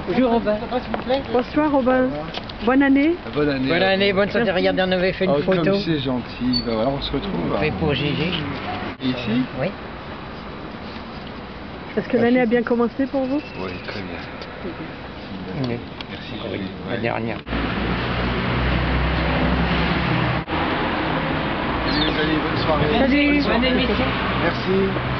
Bonjour Robin. Bonsoir Robin. Bonne année. Bonne année. Bonne année, bonne santé. Regardez, on avait fait une photo. Comme c'est gentil. Ben voilà, on se retrouve. On fait pour Gigi. Ici? Oui. Est-ce que l'année a bien commencé pour vous? Oui, très bien. Oui. Merci Oui, Julie. la dernière. Salut les amis, bonne soirée. Salut. Bonne émission. Merci.